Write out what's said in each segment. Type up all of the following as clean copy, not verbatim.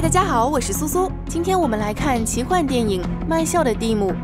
大家好，我是苏苏。今天我们来看奇幻电影《卖笑的蒂姆》。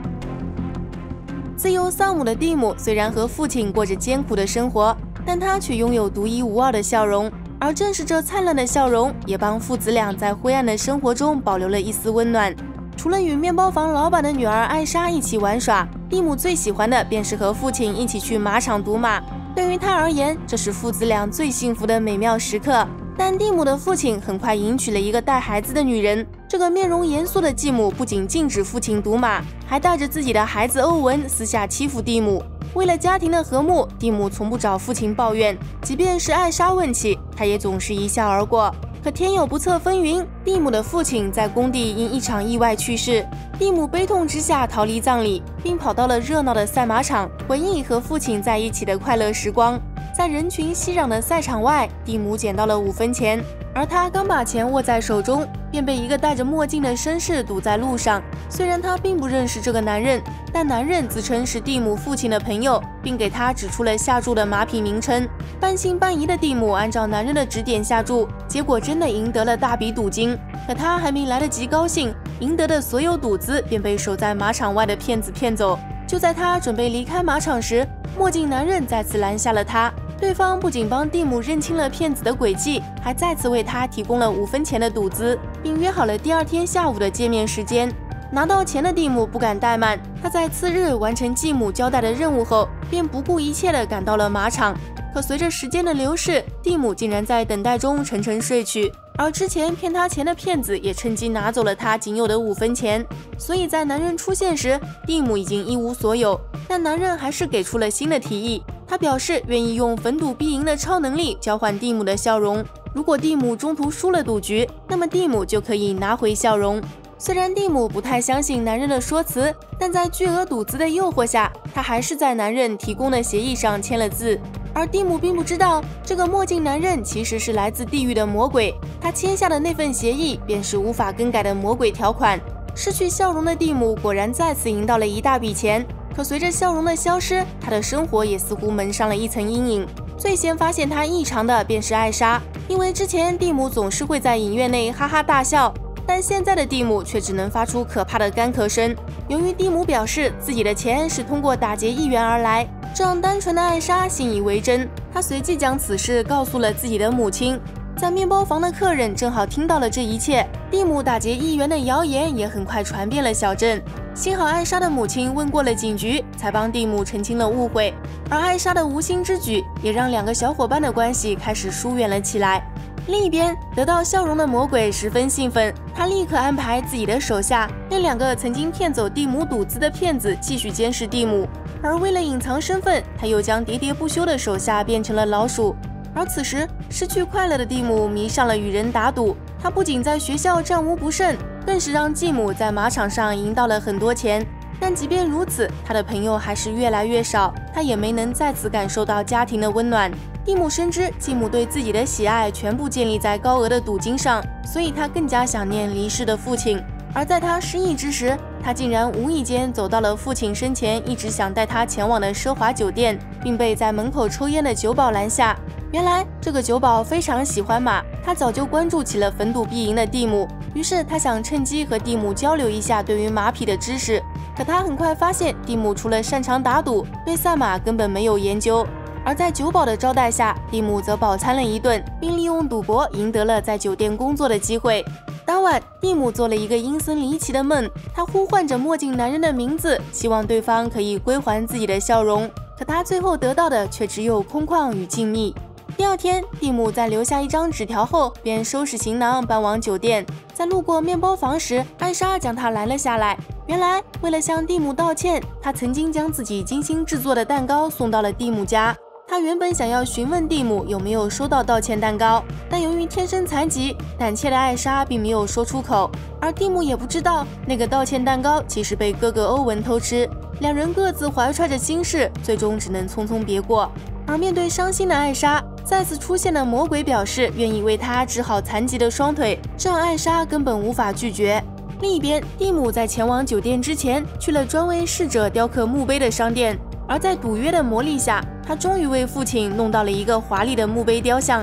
自幼丧母的蒂姆虽然和父亲过着艰苦的生活，但他却拥有独一无二的笑容，而正是这灿烂的笑容，也帮父子俩在灰暗的生活中保留了一丝温暖。除了与面包房老板的女儿艾莎一起玩耍，蒂姆最喜欢的便是和父亲一起去马场赌马。对于他而言，这是父子俩最幸福的美妙时刻。但蒂姆的父亲很快迎娶了一个带孩子的女人。这个面容严肃的继母不仅禁止父亲赌马，还带着自己的孩子欧文私下欺负蒂姆。为了家庭的和睦，蒂姆从不找父亲抱怨，即便是艾莎问起，他也总是一笑而过。可天有不测风云，蒂姆的父亲在工地因一场意外去世。蒂姆悲痛之下逃离葬礼，并跑到了热闹的赛马场，回忆和父亲在一起的快乐时光。在人群熙攘的赛场外，蒂姆捡到了5分钱，而他刚把钱握在手中，便被一个戴着墨镜的绅士堵在路上。虽然他并不认识这个男人，但男人自称是蒂姆父亲的朋友，并给他指出了下注的马匹名称。半信半疑的蒂姆按照男人的指点下注，结果真的赢得了大笔赌金。可他还没来得及高兴，赢得的所有赌资便被守在马场外的骗子骗走。就在他准备离开马场时，墨镜男人再次拦下了他。对方不仅帮蒂姆认清了骗子的诡计，还再次为他提供了5分钱的赌资，并约好了第2天下午的见面时间。拿到钱的蒂姆不敢怠慢，他在次日完成继母交代的任务后，便不顾一切地赶到了马场。可随着时间的流逝，蒂姆竟然在等待中沉沉睡去，而之前骗他钱的骗子也趁机拿走了他仅有的5分钱。所以在男人出现时，蒂姆已经一无所有，但男人还是给出了新的提议。他表示愿意用逢赌必赢的超能力交换蒂姆的笑容，如果蒂姆中途输了赌局，那么蒂姆就可以拿回笑容。虽然蒂姆不太相信男人的说辞，但在巨额赌资的诱惑下，他还是在男人提供的协议上签了字。而蒂姆并不知道，这个墨镜男人其实是来自地狱的魔鬼，他签下的那份协议便是无法更改的魔鬼条款。失去笑容的蒂姆果然再次赢到了一大笔钱。可随着笑容的消失，他的生活也似乎蒙上了一层阴影。最先发现他异常的便是艾莎，因为之前蒂姆总是会在影院内哈哈大笑，但现在的蒂姆却只能发出可怕的干咳声。由于蒂姆表示自己的钱是通过打劫1元而来，这让单纯的艾莎信以为真。她随即将此事告诉了自己的母亲。在面包房的客人正好听到了这一切，蒂姆打劫1元的谣言也很快传遍了小镇。幸好艾莎的母亲问过了警局，才帮蒂姆澄清了误会。而艾莎的无心之举也让2个小伙伴的关系开始疏远了起来。另一边，得到笑容的魔鬼十分兴奋，他立刻安排自己的手下让2个曾经骗走蒂姆赌资的骗子继续监视蒂姆。而为了隐藏身份，他又将喋喋不休的手下变成了老鼠。而此时，失去快乐的蒂姆迷上了与人打赌，他不仅在学校战无不胜，更是让继母在马场上赢到了很多钱。但即便如此，他的朋友还是越来越少，他也没能再次感受到家庭的温暖。蒂姆深知继母对自己的喜爱全部建立在高额的赌金上，所以他更加想念离世的父亲。而在他失忆之时，他竟然无意间走到了父亲生前一直想带他前往的奢华酒店，并被在门口抽烟的酒保拦下。原来这个酒保非常喜欢马，他早就关注起了逢赌必赢的蒂姆，于是他想趁机和蒂姆交流一下对于马匹的知识。可他很快发现，蒂姆除了擅长打赌，对赛马根本没有研究。而在酒保的招待下，蒂姆则饱餐了一顿，并利用赌博赢得了在酒店工作的机会。当晚，蒂姆做了一个阴森离奇的梦，他呼唤着墨镜男人的名字，希望对方可以归还自己的笑容。可他最后得到的却只有空旷与静谧。第2天，蒂姆在留下一张纸条后，便收拾行囊搬往酒店。在路过面包房时，艾莎将他拦了下来。原来，为了向蒂姆道歉，他曾经将自己精心制作的蛋糕送到了蒂姆家。他原本想要询问蒂姆有没有收到道歉蛋糕，但由于天生残疾，胆怯的艾莎并没有说出口，而蒂姆也不知道那个道歉蛋糕其实被哥哥欧文偷吃。2人各自怀揣着心事，最终只能匆匆别过。而面对伤心的艾莎，再次出现的魔鬼表示愿意为她治好残疾的双腿，这让艾莎根本无法拒绝。另一边，蒂姆在前往酒店之前，去了专为逝者雕刻墓碑的商店，而在赌约的魔力下，他终于为父亲弄到了一个华丽的墓碑雕像。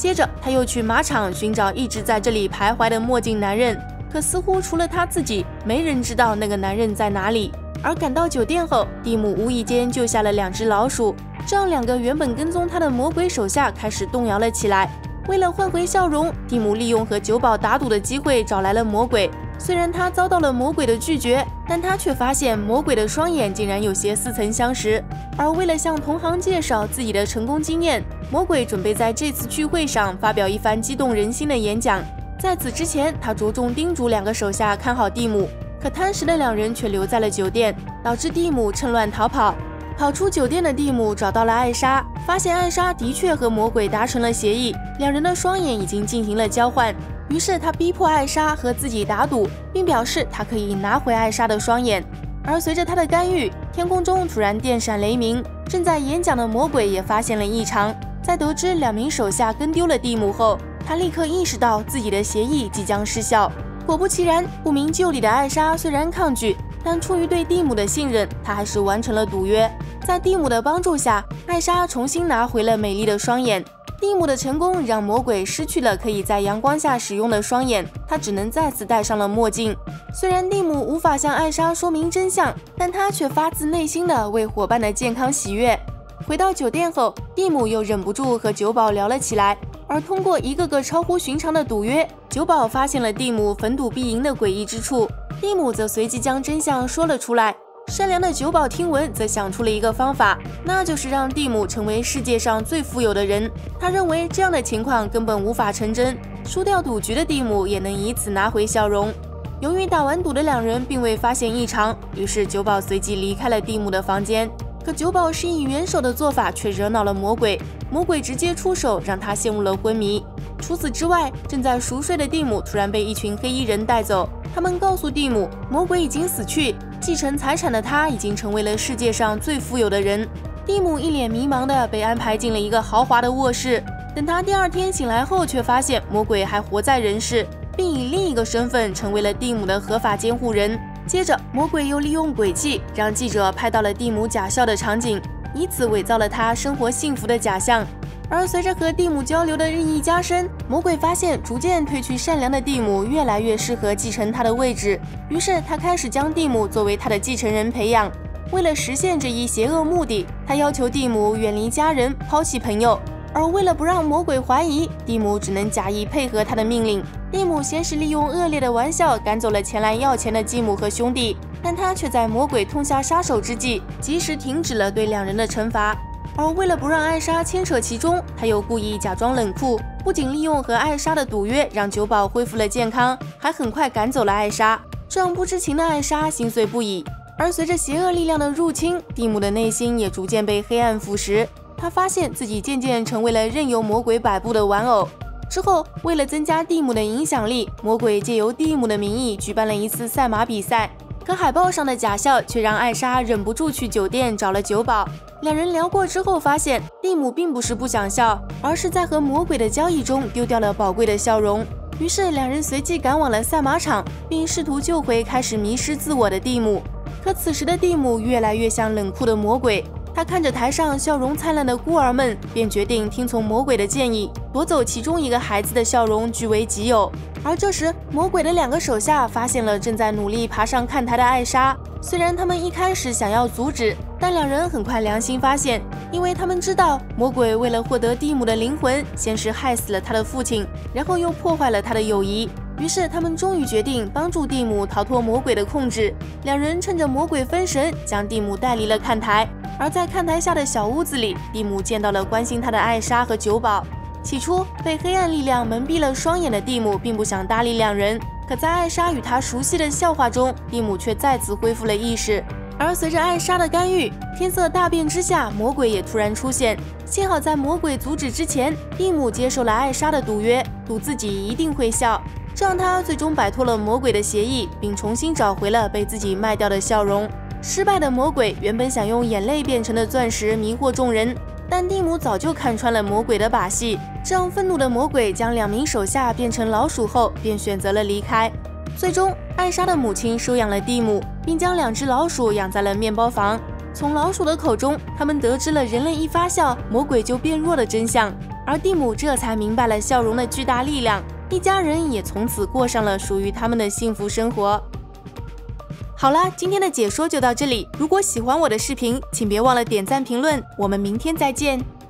接着他又去马场寻找一直在这里徘徊的墨镜男人，可似乎除了他自己，没人知道那个男人在哪里。而赶到酒店后，蒂姆无意间救下了2只老鼠，这让2个原本跟踪他的魔鬼手下开始动摇了起来。为了换回笑容，蒂姆利用和酒保打赌的机会找来了魔鬼。虽然他遭到了魔鬼的拒绝，但他却发现魔鬼的双眼竟然有些似曾相识。而为了向同行介绍自己的成功经验，魔鬼准备在这次聚会上发表一番激动人心的演讲。在此之前，他着重叮嘱2个手下看好蒂姆，可贪食的2人却留在了酒店，导致蒂姆趁乱逃跑。跑出酒店的蒂姆找到了艾莎，发现艾莎的确和魔鬼达成了协议，2人的双眼已经进行了交换。于是他逼迫艾莎和自己打赌，并表示他可以拿回艾莎的双眼。而随着他的干预，天空中突然电闪雷鸣，正在演讲的魔鬼也发现了异常。在得知2名手下跟丢了蒂姆后，他立刻意识到自己的协议即将失效。果不其然，不明就里的艾莎虽然抗拒，但出于对蒂姆的信任，他还是完成了赌约。在蒂姆的帮助下，艾莎重新拿回了美丽的双眼。蒂姆的成功让魔鬼失去了可以在阳光下使用的双眼，他只能再次戴上了墨镜。虽然蒂姆无法向艾莎说明真相，但他却发自内心的为伙伴的健康喜悦。回到酒店后，蒂姆又忍不住和酒保聊了起来。而通过一个个超乎寻常的赌约，酒保发现了蒂姆逢赌必赢的诡异之处。蒂姆则随即将真相说了出来。善良的酒保听闻，则想出了一个方法，那就是让蒂姆成为世界上最富有的人。他认为这样的情况根本无法成真，输掉赌局的蒂姆也能以此拿回笑容。由于打完赌的2人并未发现异常，于是酒保随即离开了蒂姆的房间。可酒保施以援手的做法却惹恼了魔鬼，魔鬼直接出手，让他陷入了昏迷。除此之外，正在熟睡的蒂姆突然被一群黑衣人带走。他们告诉蒂姆，魔鬼已经死去，继承财产的他已经成为了世界上最富有的人。蒂姆一脸迷茫地被安排进了一个豪华的卧室。等他第2天醒来后，却发现魔鬼还活在人世，并以另一个身份成为了蒂姆的合法监护人。接着，魔鬼又利用诡计，让记者拍到了蒂姆假笑的场景，以此伪造了他生活幸福的假象。而随着和蒂姆交流的日益加深，魔鬼发现逐渐褪去善良的蒂姆越来越适合继承他的位置，于是他开始将蒂姆作为他的继承人培养。为了实现这一邪恶目的，他要求蒂姆远离家人，抛弃朋友。而为了不让魔鬼怀疑，蒂姆只能假意配合他的命令。蒂姆先是利用恶劣的玩笑赶走了前来要钱的继母和兄弟，但他却在魔鬼痛下杀手之际，及时停止了对2人的惩罚。而为了不让艾莎牵扯其中，他又故意假装冷酷，不仅利用和艾莎的赌约让酒保恢复了健康，还很快赶走了艾莎，这让不知情的艾莎心碎不已。而随着邪恶力量的入侵，蒂姆的内心也逐渐被黑暗腐蚀，他发现自己渐渐成为了任由魔鬼摆布的玩偶。之后，为了增加蒂姆的影响力，魔鬼借由蒂姆的名义举办了一次赛马比赛。可海报上的假笑却让艾莎忍不住去酒店找了酒保。2人聊过之后发现，蒂姆并不是不想笑，而是在和魔鬼的交易中丢掉了宝贵的笑容。于是2人随即赶往了赛马场，并试图救回开始迷失自我的蒂姆。可此时的蒂姆越来越像冷酷的魔鬼，他看着台上笑容灿烂的孤儿们，便决定听从魔鬼的建议，夺走其中一个孩子的笑容据为己有。而这时，魔鬼的2个手下发现了正在努力爬上看台的艾莎。虽然他们一开始想要阻止，但2人很快良心发现，因为他们知道魔鬼为了获得蒂姆的灵魂，先是害死了他的父亲，然后又破坏了他的友谊。于是他们终于决定帮助蒂姆逃脱魔鬼的控制。2人趁着魔鬼分神，将蒂姆带离了看台。而在看台下的小屋子里，蒂姆见到了关心他的艾莎和酒保。起初被黑暗力量蒙蔽了双眼的蒂姆并不想搭理2人，可在艾莎与他熟悉的笑话中，蒂姆却再次恢复了意识。而随着艾莎的干预，天色大变之下，魔鬼也突然出现。幸好在魔鬼阻止之前，蒂姆接受了艾莎的赌约，赌自己一定会笑，这让他最终摆脱了魔鬼的协议，并重新找回了被自己卖掉的笑容。失败的魔鬼原本想用眼泪变成的钻石迷惑众人，但蒂姆早就看穿了魔鬼的把戏，这让愤怒的魔鬼将2名手下变成老鼠后，便选择了离开。最终，艾莎的母亲收养了蒂姆，并将2只老鼠养在了面包房。从老鼠的口中，他们得知了人类一发笑，魔鬼就变弱的真相。 而蒂姆这才明白了笑容的巨大力量，一家人也从此过上了属于他们的幸福生活。好啦，今天的解说就到这里。如果喜欢我的视频，请别忘了点赞评论，我们明天再见。